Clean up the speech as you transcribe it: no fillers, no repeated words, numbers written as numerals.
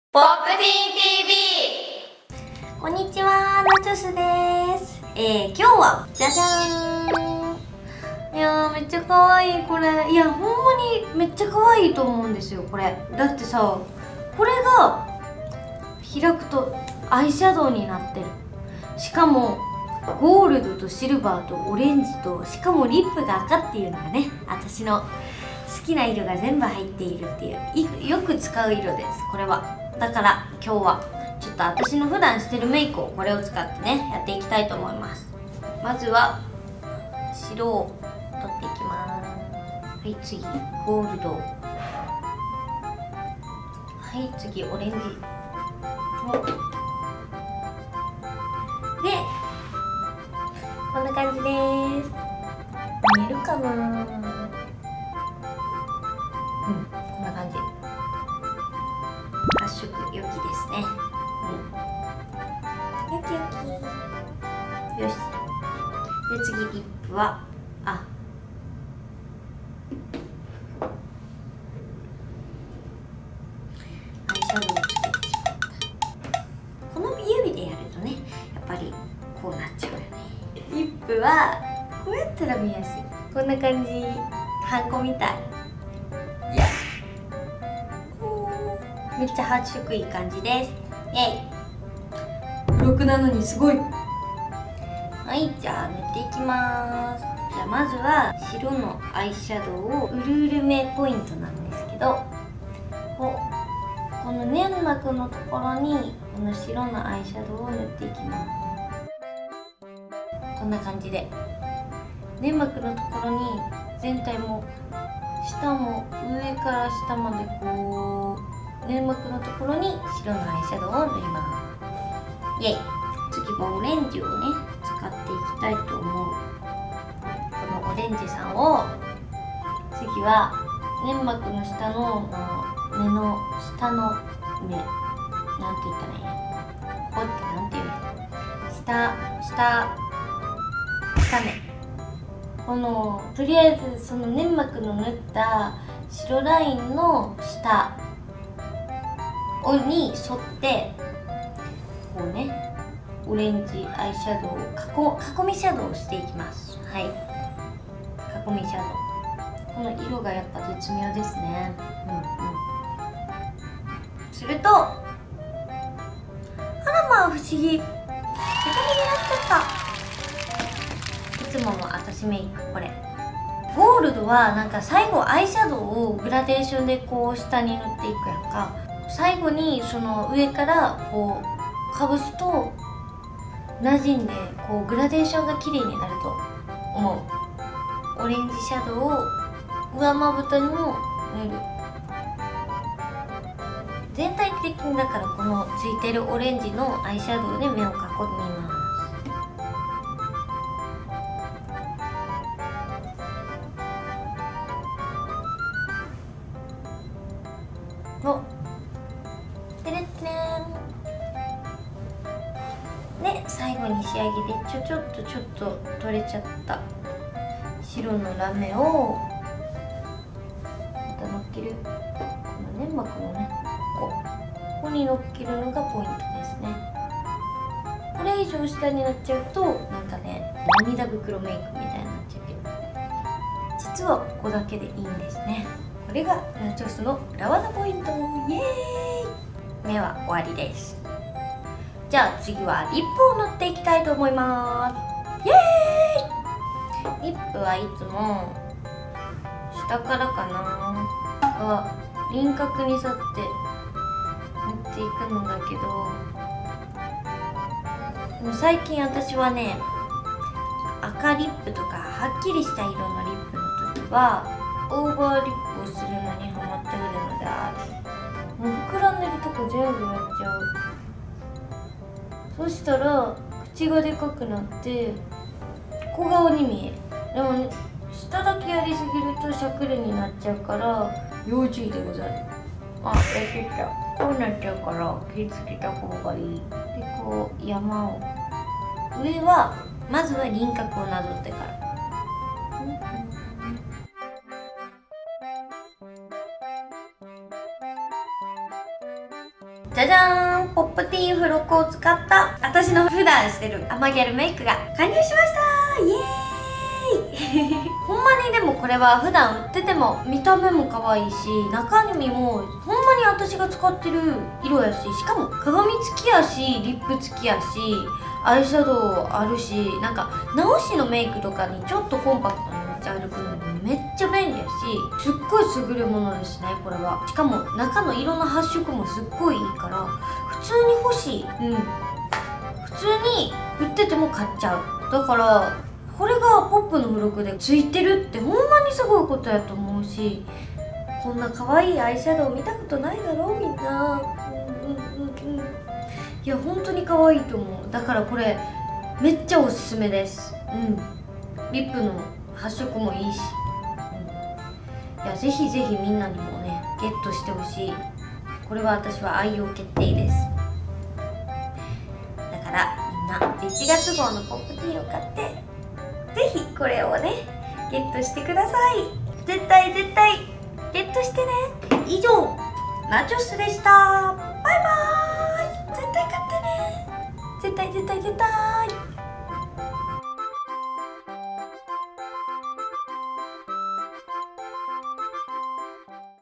ポップティーン TV。 こんにちは、ナチョスです。今日はじゃじゃーん。いやー、めっちゃ可愛いこれ。いや、ほんまにめっちゃ可愛いと思うんですよこれ。だってさ、これが開くとアイシャドウになってる。しかもゴールドとシルバーとオレンジと、しかもリップが赤っていうのがね、私の好きな色が全部入っているっていう、よく使う色です、これは。だから今日はちょっと私の普段してるメイクをこれを使ってね、やっていきたいと思います。まずは白を取っていきます。はい、次ゴールド。はい、次オレンジ。で、こんな感じです。見えるかな。こんな感じ。発色良きですね。よきよき。よし。で、次リップはアイシャドウをつけてしまった。この指でやるとね、やっぱりこうなっちゃうよね。リップはこうやったら見やすい。こんな感じ。ハンコみたい。いや、めっちゃ発色いい感じです。イエイ。黒くなのにすごい。はい、じゃあ塗っていきます。じゃあまずは白のアイシャドウをうるうるめポイントなんですけど、この粘膜のところにこの白のアイシャドウを塗っていきます。こんな感じで粘膜のところに全体も下も上から下までこう粘膜のところに白のアイシャドウを塗ります。イエイ。次はオレンジをね、使っていきたいと思う。このオレンジさんを次は粘膜の下の目の下の目、なんて言ったらいいの、ここってなんていうの、下目、このとりあえずその粘膜の塗った白ラインの下に沿ってこうね、オレンジアイシャドウを囲みシャドウをしていきます。はい、囲みシャドウ。この色がやっぱ絶妙ですね。すると、あらまあ不思議、手紙になっちゃった。いつもの私メイクこれ。ゴールドはなんか最後アイシャドウをグラデーションでこう下に塗っていくやんか。最後にその上からこうかぶすと馴染んで、こうグラデーションが綺麗になると思う。オレンジシャドウを上まぶたにも塗る。全体的にだからこのついてるオレンジのアイシャドウで目を囲みます。お、てれってれんで、最後に仕上げでちょっと取れちゃった白のラメをまたのっける。この粘膜のね、ここにのっけるのがポイントですね。これ以上下になっちゃうとなんかね、涙袋メイクみたいになっちゃうけど、実はここだけでいいんですね。これがナチョスの裏技ポイント。イエーイ。目は終わりです。じゃあ次はリップを塗っていきたいと思います。イエーイ。リップはいつも下からかな、輪郭に沿って塗っていくのだけど、でも最近私はね、赤リップとかはっきりした色のリップの時はオーバーリップをするのにハマってくるのである。もう膨らんでるとこ全部やっちゃう。そしたら口がでかくなって小顔に見える。でもね、下だけやりすぎるとしゃくれになっちゃうから要注意でござる。あ、やってた。こうなっちゃうから気をつけた方がいい。で、こう山を、上はまずは輪郭をなぞってから、 じゃじゃーん、ポップティーン付録を使った私の普段してる甘ギャルメイクが完了しましたイエーイほんまにでもこれは普段売ってても見た目も可愛いし、中身もほんまに私が使ってる色やし、しかも鏡付きやし、リップ付きやし、アイシャドウあるし、なんか直しのメイクとかにちょっとコンパクトに持ち歩くのもめっちゃ便利やし、すっごい優れものですねこれは。しかも中の色の発色もすっごいいいから普通に欲しい。普通に売ってても買っちゃう。だからこれがポップの付録でついてるってほんまにすごいことやと思うし、こんな可愛いアイシャドウ見たことないだろうみんな。いや本当に可愛いと思う。だからこれめっちゃおすすめです。リップの発色もいいし、いやぜひぜひみんなにもねゲットしてほしい。これは私は愛用決定です。だからみんな1月号のポップティーを買ってぜひこれをねゲットしてください。絶対絶対ゲットしてね。以上ナチョスでした。バイバーイ。絶対買ってね。絶対絶対絶対。